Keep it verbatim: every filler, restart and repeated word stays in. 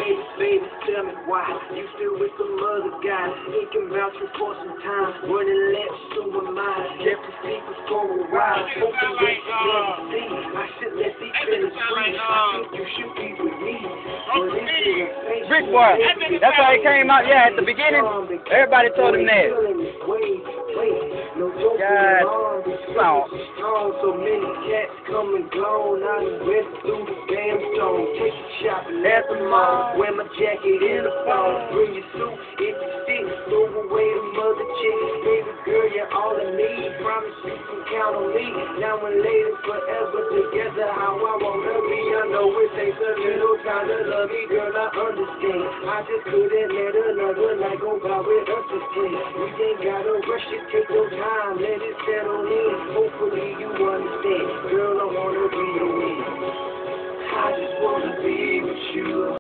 baby, baby, tell me why you still with some other guys. Thinking about you for some time, running laps through my mind. Left the sleepers for a while, hoping that you never see. I should let these feelings free. I think you should be with me. But this is a face. Rick Boy, that's how he came out. Yeah, at the beginning, everybody told him that. God, song. So many cats come and gone. I done went through the damn stone. Take you shopping at the mall. Wear my jacket in the fall. Bring your suit if you stick. Throw away the mother chicks. Baby girl, you're all I need. Promise you can count on me. Now and later, forever together. How I wanna be. I know it takes a little time to love me, girl. I understand. I just couldn't let another night go by with us to play. We ain't gotta rush it. Take your time. Let it settle in. Hopefully you understand. Girl, I wanna be the one. I just wanna be with you.